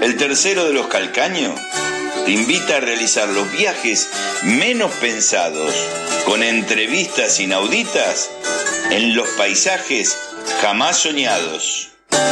El tercero de los Calcaños te invita a realizar los viajes menos pensados, con entrevistas inauditas en los paisajes jamás soñados.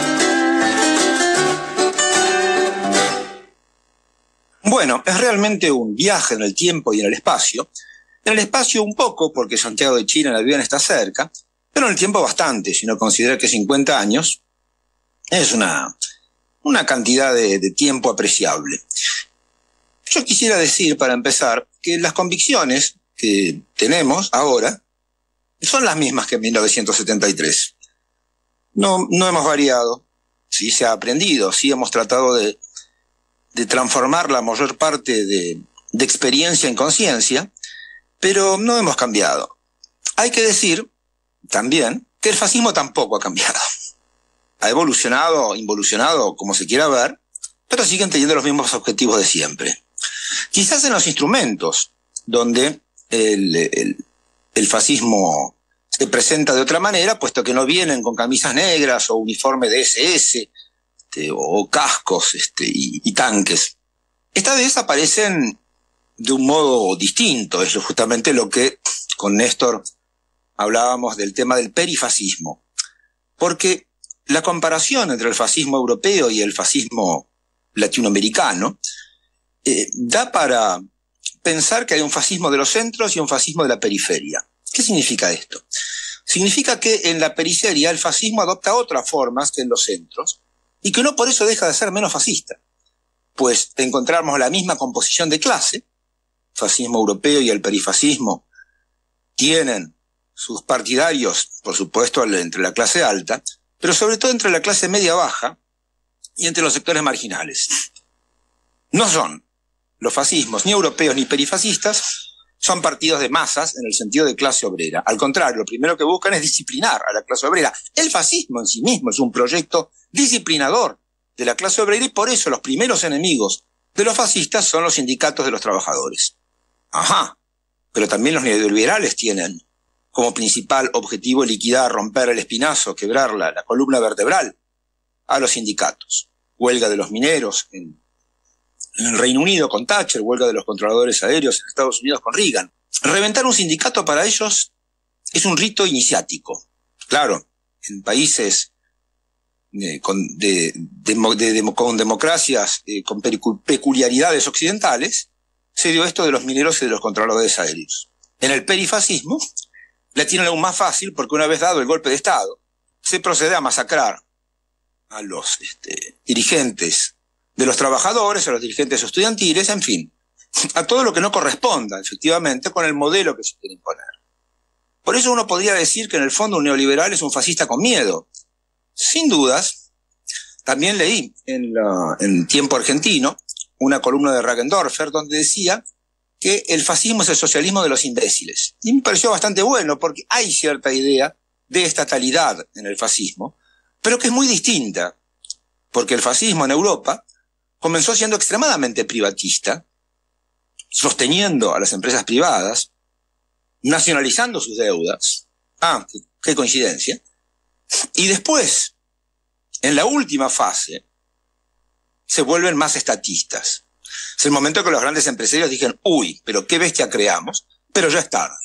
Bueno, es realmente un viaje en el tiempo y en el espacio. En el espacio un poco, porque Santiago de Chile en avión está cerca, pero en el tiempo bastante, si uno considera que 50 años es una cantidad de tiempo apreciable. Yo quisiera decir, para empezar, que las convicciones que tenemos ahora son las mismas que en 1973. No hemos variado, sí se ha aprendido, sí hemos tratado de transformar la mayor parte de experiencia en conciencia, pero no hemos cambiado. Hay que decir también que el fascismo tampoco ha cambiado. Ha evolucionado, involucionado, como se quiera ver, pero siguen teniendo los mismos objetivos de siempre. Quizás en los instrumentos, donde el fascismo se presenta de otra manera, puesto que no vienen con camisas negras o uniforme de SS, o cascos y tanques. Esta vez aparecen de un modo distinto. Es justamente lo que con Néstor hablábamos del tema del perifascismo. Porque la comparación entre el fascismo europeo y el fascismo latinoamericano da para pensar que hay un fascismo de los centros y un fascismo de la periferia. ¿Qué significa esto? Significa que en la periferia el fascismo adopta otras formas que en los centros y que no por eso deja de ser menos fascista. Pues encontramos la misma composición de clase, fascismo europeo y el perifascismo tienen sus partidarios, por supuesto, entre la clase alta, pero sobre todo entre la clase media-baja y entre los sectores marginales. No son los fascismos ni europeos ni perifascistas, son partidos de masas en el sentido de clase obrera. Al contrario, lo primero que buscan es disciplinar a la clase obrera. El fascismo en sí mismo es un proyecto disciplinador de la clase obrera y por eso los primeros enemigos de los fascistas son los sindicatos de los trabajadores. Ajá, pero también los neoliberales tienen como principal objetivo liquidar, romper el espinazo, quebrar la columna vertebral a los sindicatos. Huelga de los mineros en el Reino Unido con Thatcher, huelga de los controladores aéreos en Estados Unidos con Reagan. Reventar un sindicato para ellos es un rito iniciático. Claro, en países con democracias con peculiaridades occidentales, se dio esto de los mineros y de los controladores aéreos. En el perifascismo la tienen aún más fácil porque una vez dado el golpe de Estado, se procede a masacrar a los dirigentes de los trabajadores, a los dirigentes estudiantiles, en fin, a todo lo que no corresponda, efectivamente, con el modelo que se quiere imponer. Por eso uno podría decir que en el fondo un neoliberal es un fascista con miedo. Sin dudas, también leí en Tiempo Argentino una columna de Regendorfer donde decía que el fascismo es el socialismo de los imbéciles. Y me pareció bastante bueno porque hay cierta idea de estatalidad en el fascismo, pero que es muy distinta, porque el fascismo en Europa comenzó siendo extremadamente privatista, sosteniendo a las empresas privadas, nacionalizando sus deudas. Ah, qué coincidencia. Y después, en la última fase, se vuelven más estatistas. Es el momento que los grandes empresarios dijeron, uy, pero qué bestia creamos, pero ya es tarde.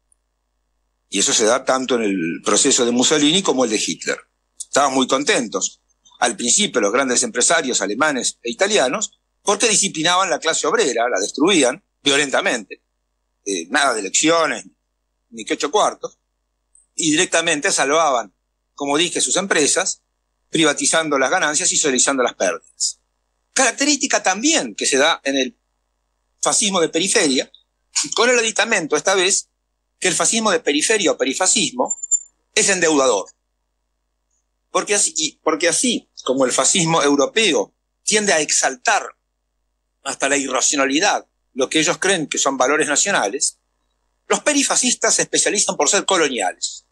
Y eso se da tanto en el proceso de Mussolini como el de Hitler. Estaban muy contentos al principio los grandes empresarios alemanes e italianos porque disciplinaban la clase obrera, la destruían violentamente. Nada de elecciones, ni que 8 cuartos. Y directamente salvaban, como dije, sus empresas, privatizando las ganancias y socializando las pérdidas. Característica también que se da en el fascismo de periferia, con el aditamento esta vez que el fascismo de periferia o perifascismo es endeudador. Porque así como el fascismo europeo tiende a exaltar hasta la irracionalidad lo que ellos creen que son valores nacionales, los perifascistas se especializan por ser coloniales.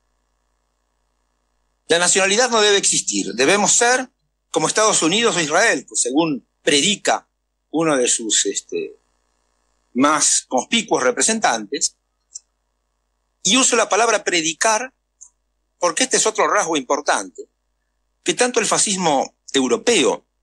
La nacionalidad no debe existir, debemos ser como Estados Unidos o Israel, pues según predica uno de sus más conspicuos representantes, y uso la palabra predicar porque este es otro rasgo importante, que tanto el fascismo europeo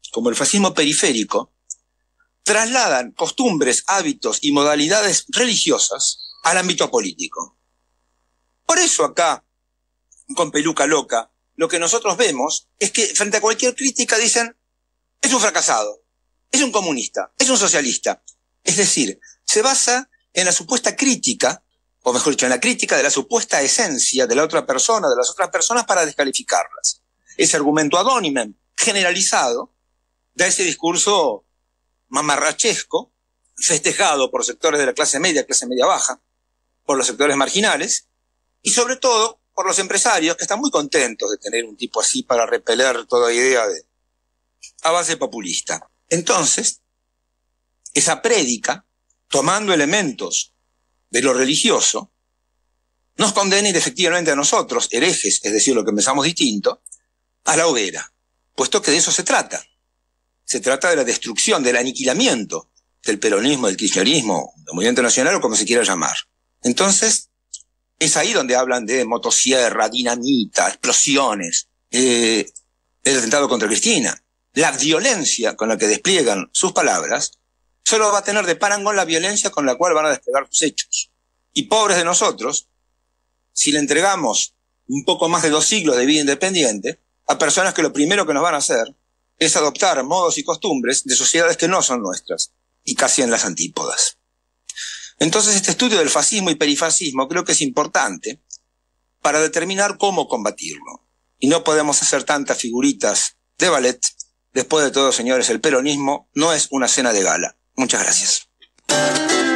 como el fascismo periférico, trasladan costumbres, hábitos y modalidades religiosas al ámbito político. Por eso acá, con Peluca Loca, lo que nosotros vemos es que frente a cualquier crítica dicen, es un fracasado, es un comunista, es un socialista. Es decir, se basa en la supuesta crítica, o mejor dicho, en la crítica de la supuesta esencia de la otra persona, de las otras personas, para descalificarlas. Ese argumento ad hominem generalizado da ese discurso mamarrachesco, festejado por sectores de la clase media baja, por los sectores marginales, y sobre todo por los empresarios, que están muy contentos de tener un tipo así para repeler toda idea de a base populista. Entonces, esa prédica, tomando elementos de lo religioso, nos condena efectivamente a nosotros, herejes, es decir, lo que pensamos distinto, a la hoguera, puesto que de eso se trata. Se trata de la destrucción, del aniquilamiento del peronismo, del kirchnerismo, del movimiento nacional o como se quiera llamar. Entonces, es ahí donde hablan de motosierra, dinamita, explosiones, el atentado contra Cristina. La violencia con la que despliegan sus palabras solo va a tener de parangón la violencia con la cual van a desplegar sus hechos. Y pobres de nosotros, si le entregamos un poco más de 2 siglos de vida independiente a personas que lo primero que nos van a hacer es adoptar modos y costumbres de sociedades que no son nuestras, y casi en las antípodas. Entonces, este estudio del fascismo y perifascismo creo que es importante para determinar cómo combatirlo. Y no podemos hacer tantas figuritas de ballet. Después de todo, señores, el peronismo no es una cena de gala. Muchas gracias.